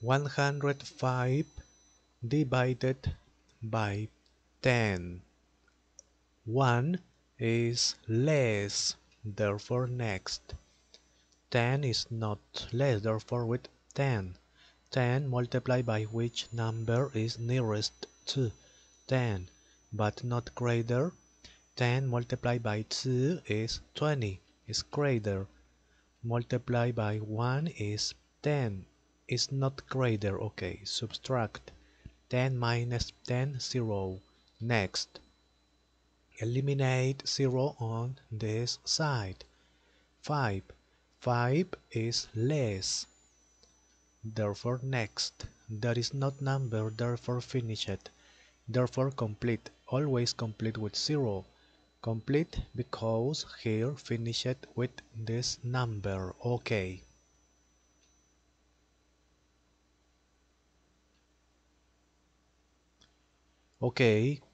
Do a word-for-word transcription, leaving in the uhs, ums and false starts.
one hundred five divided by ten. one is less, therefore next. ten is not less, therefore with ten. ten multiplied by which number is nearest to ten, but not greater. ten multiplied by two is twenty, is greater. Multiplied by one is ten, is not greater. Okay, subtract. ten minus ten, zero. Next, eliminate zero on this side. five. five is less. Therefore next. There is not number, therefore finish it. Therefore complete. Always complete with zero. Complete because here finish it with this number. Okay. Okay,